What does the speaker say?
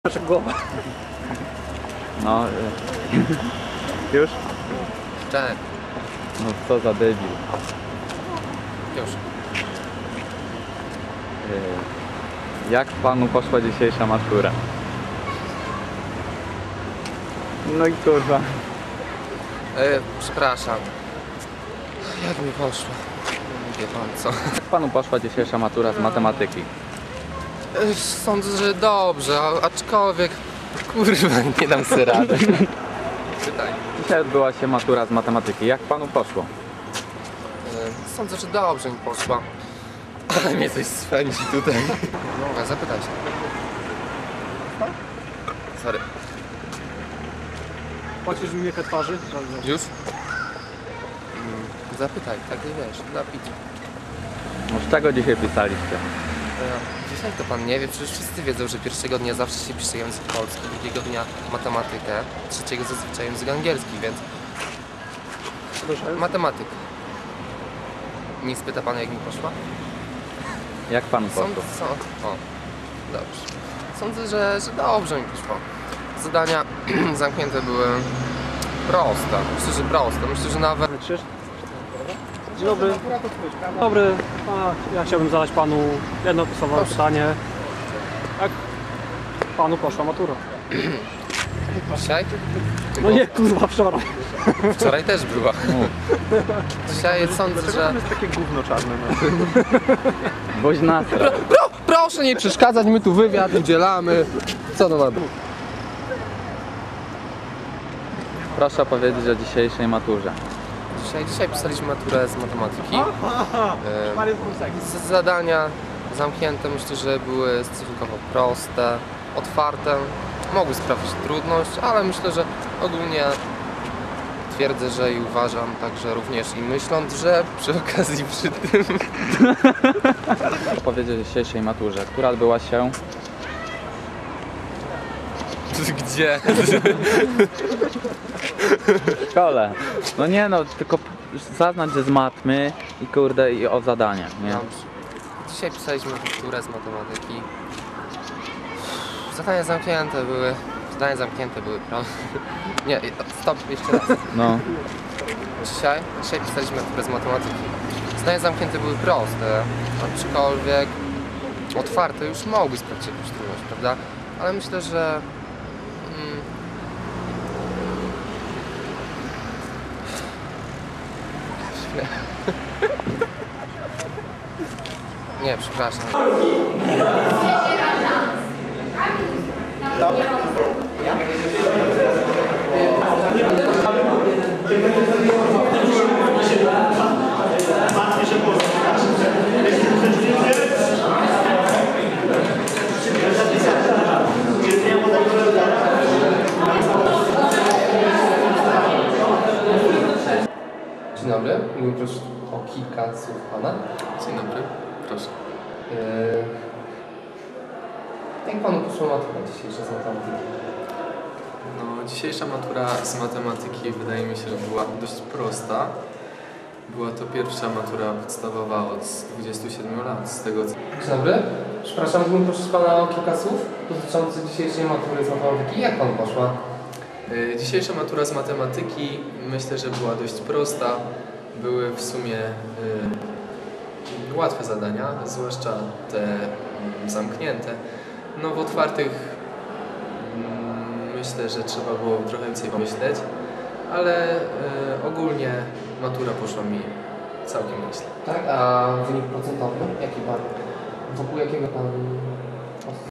Proszę głowa. No, już? Tak, No co za debil. już. Jak panu poszła dzisiejsza matura? No i kurwa. Przepraszam. Jak mi poszło? Wie pan co? Jak panu poszła dzisiejsza matura z matematyki? Sądzę, że dobrze, aczkolwiek kurwa nie dam sobie rady. Pytaj. Dzisiaj odbyła się matura z matematyki. Jak panu poszło? Sądzę, że dobrze mi poszła. Ale mnie coś swędzi tutaj. No, zapytaj się. Sorry. Płacisz mi miekę twarzy? Już? Zapytaj, tak nie wiesz, napić. No z czego dzisiaj pisaliście? Dzisiaj to pan nie wie, przecież wszyscy wiedzą, że pierwszego dnia zawsze się pisze język polski, drugiego dnia matematykę, trzeciego zazwyczaj język angielski, więc matematyka. Nie spyta pan, jak mi poszła? Jak panu poszło? O, dobrze. Sądzę, że dobrze mi poszło. Zadania zamknięte były proste. Myślę, że proste. Myślę, że nawet... Dzień dobry. Dobry. Ja chciałbym zadać panu jedno podstawowe pytanie. Jak panu poszła matura? Dzisiaj? No nie, kurwa, wczoraj. Wczoraj też była. Dzisiaj sądzę, że... jest takie gówno czarne. Boś nasra. Proszę nie przeszkadzać, my tu wywiad udzielamy. Co to ma być? Proszę powiedzieć o dzisiejszej maturze. Dzisiaj pisaliśmy maturę z matematyki. Zadania zamknięte myślę, że były stosunkowo proste, otwarte. Mogły sprawić trudność, ale myślę, że ogólnie twierdzę, że i uważam, także również i myśląc, że przy okazji przy tym... Proszę powiedzieć o dzisiejszej maturze, która odbyła się... Gdzie? w szkole. No nie no, tylko zaznacz, że z matmy i kurde i o zadanie, nie? Dobrze. Dzisiaj pisaliśmy maturę z matematyki. Zadania zamknięte były. Nie, stop, jeszcze raz. No. Dzisiaj pisaliśmy maturę z matematyki. Zadania zamknięte były proste, aczkolwiek otwarte już mogły sprawić jakąś trudność, prawda? Ale myślę, że nie, przepraszam. Dzień dobry, mógłbym prosić o kilka słów pana. Dzień dobry, proszę. Jak panu poszła matura dzisiejsza z matematyki? No, dzisiejsza matura z matematyki wydaje mi się, że była dość prosta. Była to pierwsza matura podstawowa od 27 lat, z tego co... Dzień dobry, przepraszam, mógłbym prosić pana o kilka słów dotyczących dzisiejszej matury z matematyki. Jak panu poszła? Dzisiejsza matura z matematyki myślę, że była dość prosta. Były w sumie łatwe zadania, zwłaszcza te zamknięte. No w otwartych myślę, że trzeba było trochę więcej pomyśleć, ale ogólnie matura poszła mi całkiem nieźle. Tak, a wynik procentowy? Jaki pan? Wokół jakiego pan